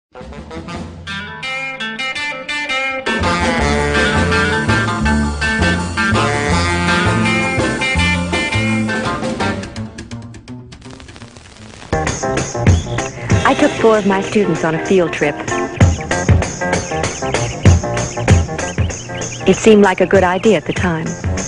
I took 4 of my students on a field trip. It seemed like a good idea at the time.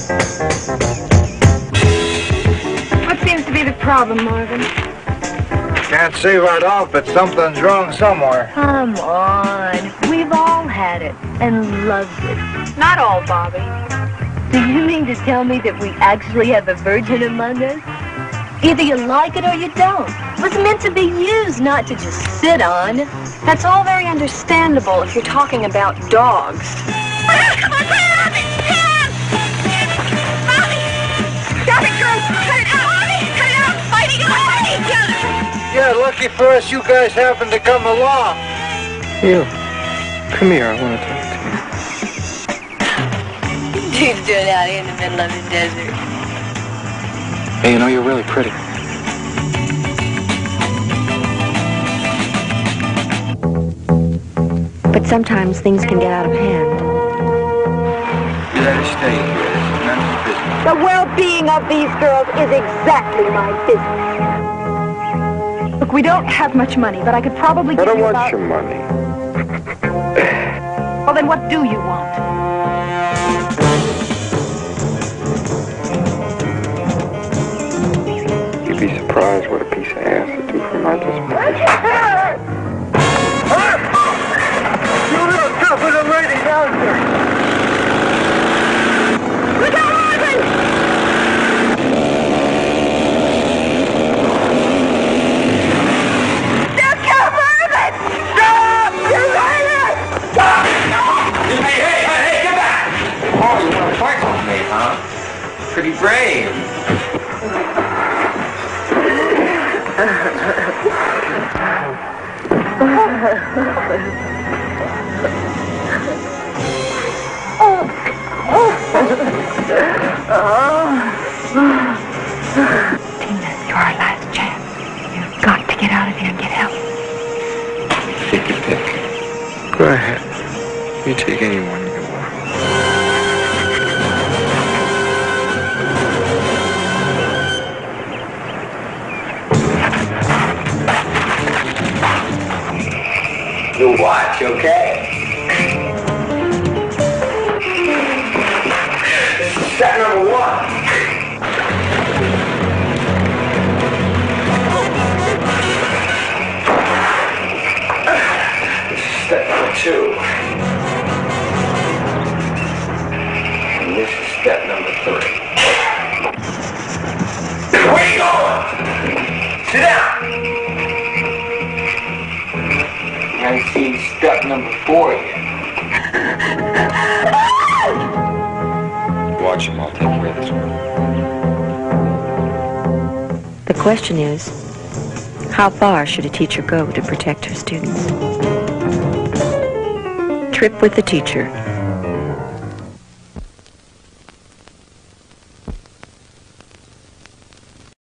What seems to be the problem, Marvin? Can't say right off, but something's wrong somewhere. Come on. We've all had it and loved it. Not all, Bobby. Do you mean to tell me that we actually have a virgin among us? Either you like it or you don't. It was meant to be used, not to just sit on. That's all very understandable if you're talking about dogs. Come on, put it on me! Hands! Bobby! Stop it, girls! Cut it out! Bobby! Cut it out! Fighting over each other! Yeah, lucky for us you guys happened to come along. You, come here, I want to talk to you. Dude's doing out here in the middle of the desert. Hey, you know, you're really pretty. But sometimes things can get out of hand. You let us stay here. It's none of your business. The well-being of these girls is exactly my business. Look, we don't have much money, but I could probably give you about... I don't want your money. Well, then what do you want? You'd be surprised what a piece of ass would do for my disposition. You little tougher than lady down here. Look out, Marvin! Look out, Marvin! Stop! You're right! Stop! Hey, get back! Oh, you want to fight with me, huh? Pretty brave. Tina, you're our last chance. You've got to get out of here and get help. Take your pick. Go ahead. You take anyone you want. You watch, okay? Step number 1. Step number 2. And this is step number 3. Where you going? Sit down. I haven't seen step number 4 yet. Watch him, I'll take care of this one. The question is, how far should a teacher go to protect her students? Trip with the Teacher.